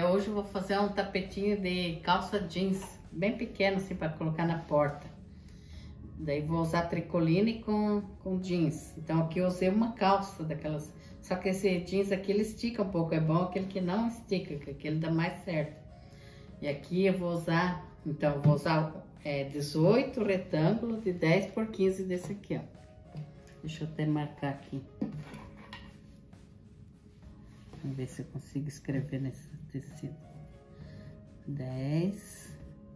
hoje eu vou fazer um tapetinho de calça jeans, bem pequeno assim, para colocar na porta. Daí vou usar tricoline com jeans. Então aqui eu usei uma calça daquelas, só que esse jeans aqui ele estica um pouco, é bom aquele que não estica, que aquele dá mais certo. E aqui eu vou usar, então eu vou usar 18 retângulos de 10 por 15 desse aqui, ó. Deixa eu até marcar aqui. Vamos ver se eu consigo escrever nesse tecido. 10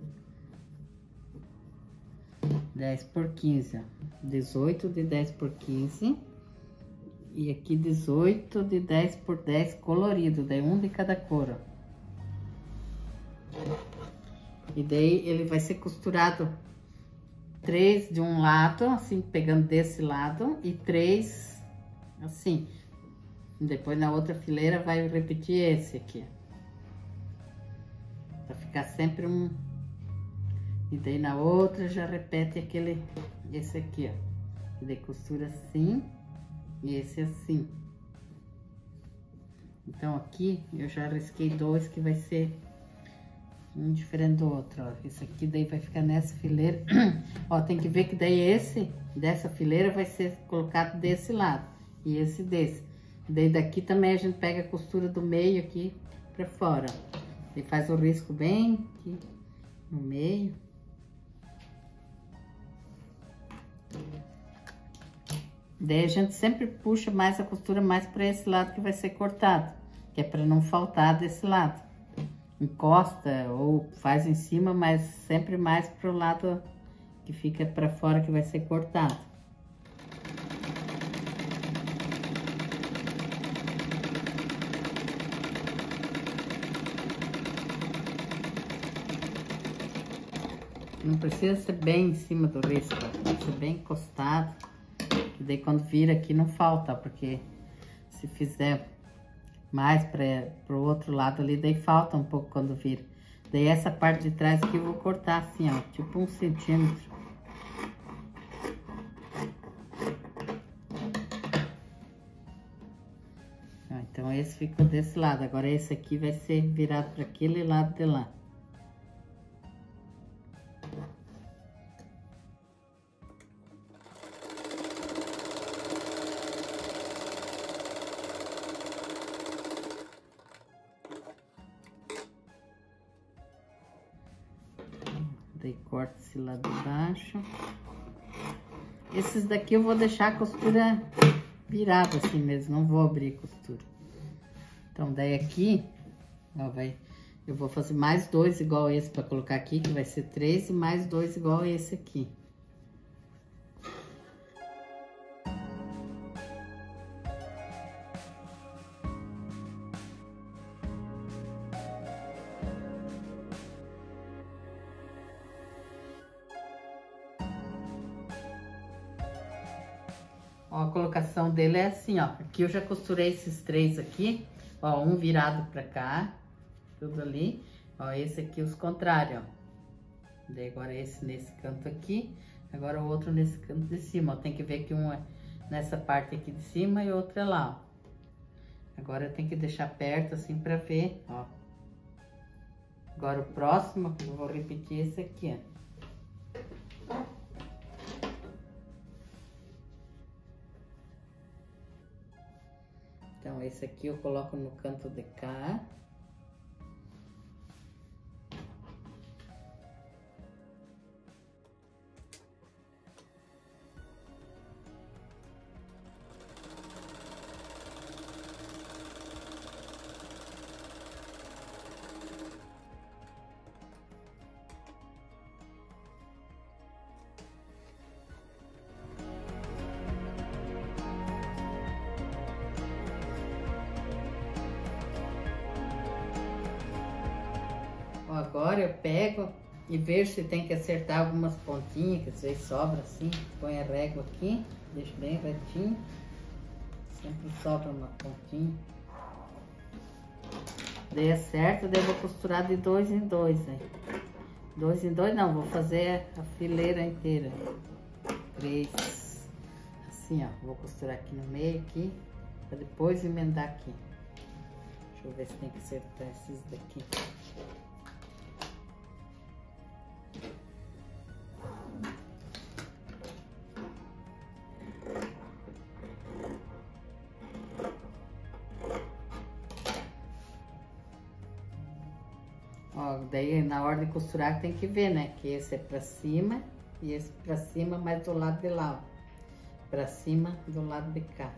por 15, ó. 18 de 10 por 15. E aqui 18 de 10 por 10 colorido, daí um de cada cor, ó. E daí ele vai ser costurado 3 de um lado, assim, pegando desse lado, e 3 assim. Depois na outra fileira vai repetir esse aqui. Pra ficar sempre um. E daí na outra já repete esse aqui, ó. E daí costura assim, e esse assim. Então aqui eu já risquei 2 que vai ser um diferente do outro, ó. Esse aqui daí vai ficar nessa fileira. Ó, tem que ver que daí dessa fileira vai ser colocado desse lado. E esse desse. Daí daqui também a gente pega a costura do meio aqui pra fora, ó. E faz o risco bem aqui no meio. Daí a gente sempre puxa mais a costura mais pra esse lado que vai ser cortado. Que é pra não faltar desse lado. Encosta ou faz em cima, mas sempre mais pro lado que fica pra fora que vai ser cortado. Não precisa ser bem em cima do risco, pode ser bem encostado. E daí quando vira aqui não falta, porque se fizer mais para o outro lado ali, daí falta um pouco quando vira. Daí essa parte de trás aqui eu vou cortar assim, ó, tipo 1 centímetro. Então esse ficou desse lado, agora esse aqui vai ser virado para aquele lado de lá. Daí corta esse lado de baixo. Esses daqui eu vou deixar a costura virada assim mesmo, não vou abrir a costura. Então daí aqui, ó, eu vou fazer mais 2 igual esse para colocar aqui, que vai ser 3, e mais 2 igual esse aqui. Ó, a colocação dele é assim, ó. Aqui eu já costurei esses 3 aqui, ó, um virado pra cá, tudo ali. Ó, esse aqui os contrários, ó. Daí agora esse nesse canto aqui, agora o outro nesse canto de cima, ó. Tem que ver que um é nessa parte aqui de cima e outro é lá, ó. Agora eu tenho que deixar perto assim pra ver, ó. Agora o próximo, eu vou repetir esse aqui, ó. Então, esse aqui eu coloco no canto de cá. Agora eu pego e vejo se tem que acertar algumas pontinhas, que às vezes sobra assim. Põe a régua aqui, deixo bem retinho. Sempre sobra uma pontinha. Daí acerto, daí eu vou costurar de 2 em 2, aí. 2 em 2 não, vou fazer a fileira inteira. 3. Assim, ó, vou costurar aqui no meio aqui, pra depois emendar aqui. Deixa eu ver se tem que acertar esses daqui. Ó, daí na hora de costurar tem que ver, né? Que esse é pra cima e esse pra cima, mas do lado de lá, ó. Pra cima do lado de cá.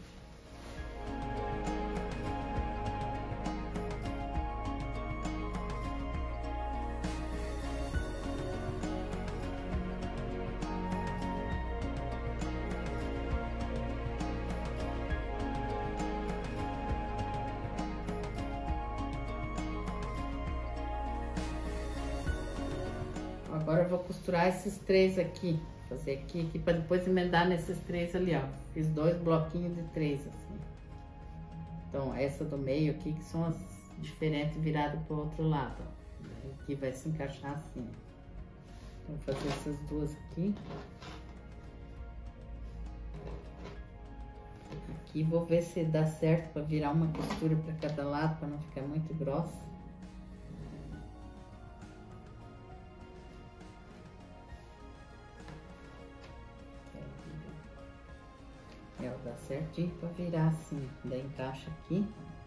Agora eu vou costurar esses três aqui. Fazer aqui para depois emendar nesses três ali, ó. Fiz 2 bloquinhos de 3, assim. Então, essa do meio aqui, que são as diferentes viradas pro outro lado, ó. Aqui vai se encaixar assim. Vou fazer essas duas aqui. Aqui vou ver se dá certo para virar uma costura para cada lado, para não ficar muito grossa. Ela dá certinho para virar assim, daí encaixa aqui.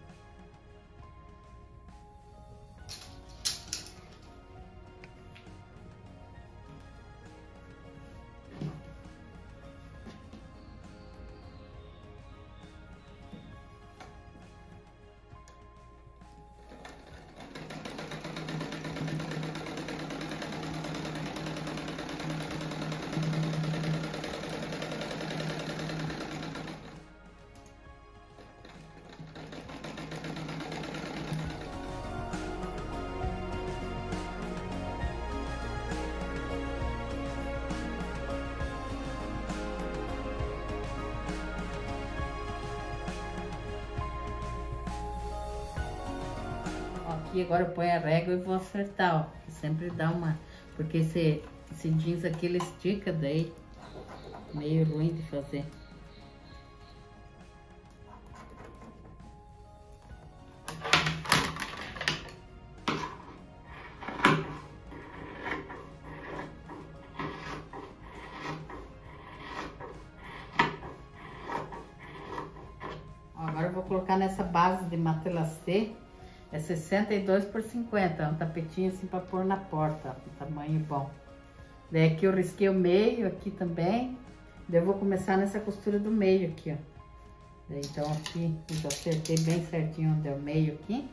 Aqui agora eu ponho a régua e vou acertar, ó. Sempre dá uma... Porque esse jeans aqui, ele estica daí. Meio ruim de fazer. Ó, agora eu vou colocar nessa base de matelacê. É 62 por 50, é um tapetinho assim pra pôr na porta, ó, um tamanho bom. Daí aqui eu risquei o meio aqui também. Daí eu vou começar nessa costura do meio aqui, ó. Daí, então aqui eu já acertei bem certinho onde é o meio aqui.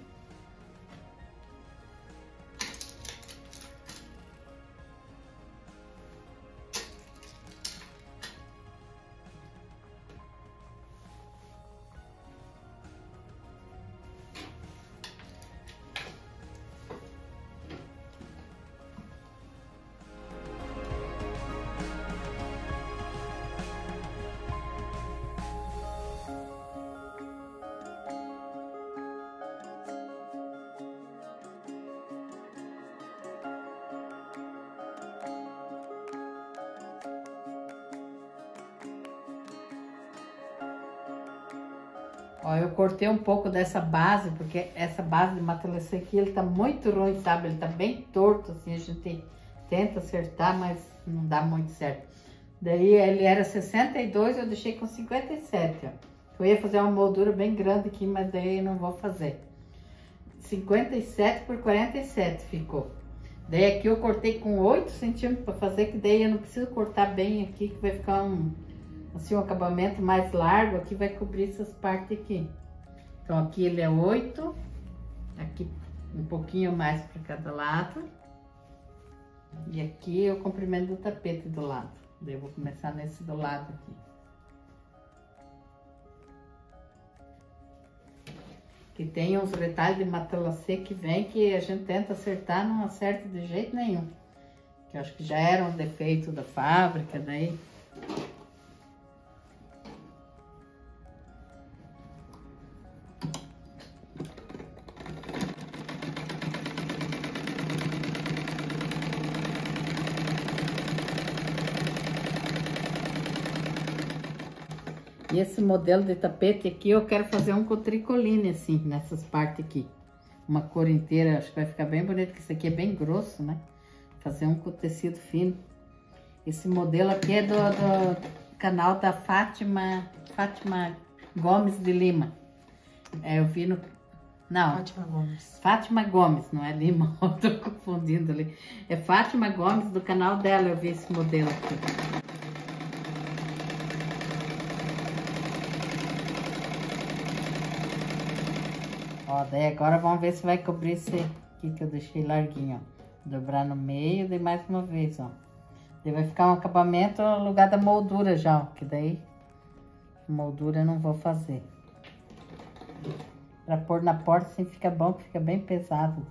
Ó, eu cortei um pouco dessa base, porque essa base de matelacê aqui, ele tá muito ruim, sabe? Ele tá bem torto, assim, a gente tenta acertar, mas não dá muito certo. Daí ele era 62, eu deixei com 57, ó. Eu ia fazer uma moldura bem grande aqui, mas daí eu não vou fazer. 57 por 47 ficou. Daí aqui eu cortei com 8 centímetros para fazer, que daí eu não preciso cortar bem aqui, que vai ficar assim, um acabamento mais largo, aqui vai cobrir essas partes aqui. Então aqui ele é 8, aqui um pouquinho mais para cada lado. E aqui é o comprimento do tapete do lado. Daí eu vou começar nesse do lado aqui. Que tem uns retalhos de matelacê que vem que a gente tenta acertar, não acerta de jeito nenhum. Que eu acho que já era um defeito da fábrica, daí... E esse modelo de tapete aqui, eu quero fazer um com tricoline, assim, nessas partes aqui. Uma cor inteira, acho que vai ficar bem bonito, porque isso aqui é bem grosso, né? Fazer um com tecido fino. Esse modelo aqui é do canal da Fátima Gomes de Lima. Eu vi no... Não. Fátima Gomes. Fátima Gomes, não é Lima, eu tô confundindo ali. É Fátima Gomes, do canal dela eu vi esse modelo aqui. Ó, daí agora vamos ver se vai cobrir esse aqui que eu deixei larguinho, ó. Dobrar no meio, daí mais uma vez, ó. Daí vai ficar um acabamento no lugar da moldura já, ó. Que daí, moldura eu não vou fazer. Pra pôr na porta assim fica bom, que fica bem pesado.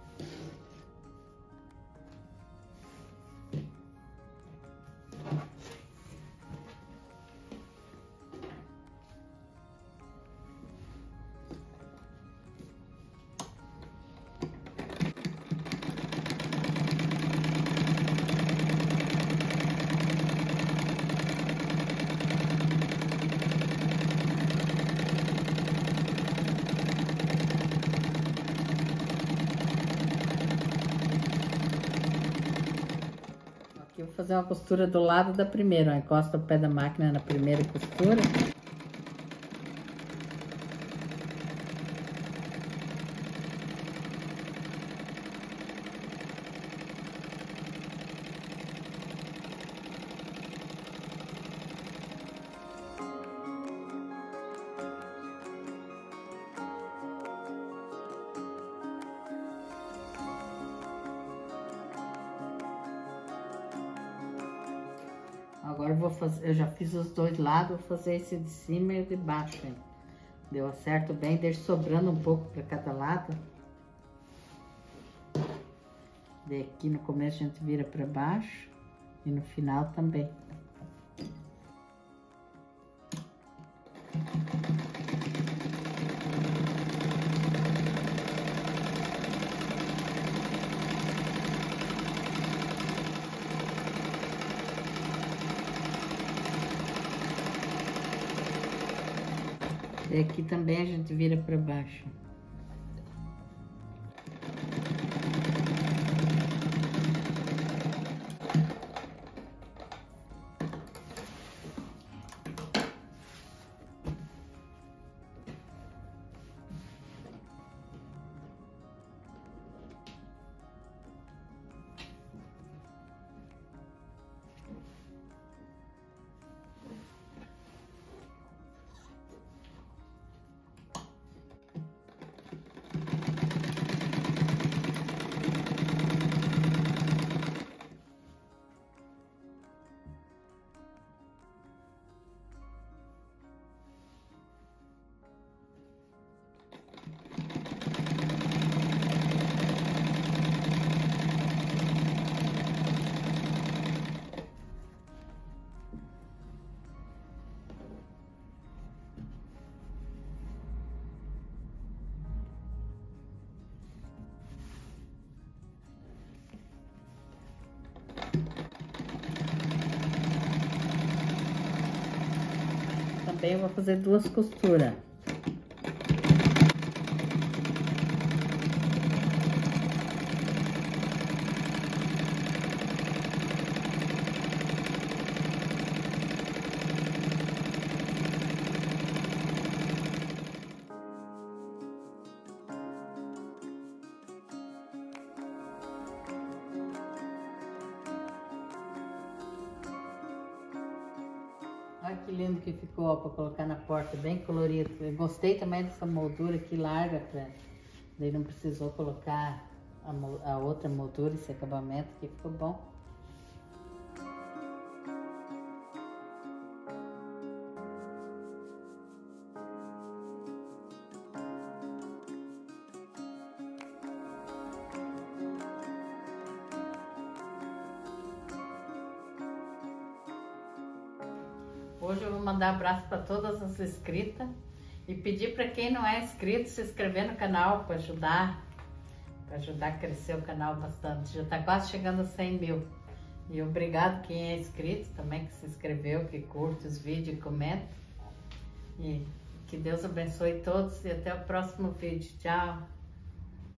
Eu vou fazer uma costura do lado da primeira, ó. Encosta o pé da máquina na primeira costura. Agora eu vou fazer, eu já fiz os dois lados, vou fazer esse de cima e o de baixo, hein? Deu acerto bem, deixo sobrando um pouco para cada lado. Daí aqui no começo a gente vira para baixo e no final também. E aqui também a gente vira para baixo. Também eu vou fazer duas costuras. Olha que lindo que ficou para colocar na porta, bem colorido. Eu gostei também dessa moldura aqui larga, daí não precisou colocar a outra moldura, esse acabamento aqui ficou bom. Hoje eu vou mandar abraço para todas as inscritas e pedir para quem não é inscrito se inscrever no canal para ajudar a crescer o canal bastante. Já está quase chegando a 100 mil. E obrigado quem é inscrito também, que se inscreveu, que curte os vídeos e comenta. E que Deus abençoe todos e até o próximo vídeo. Tchau!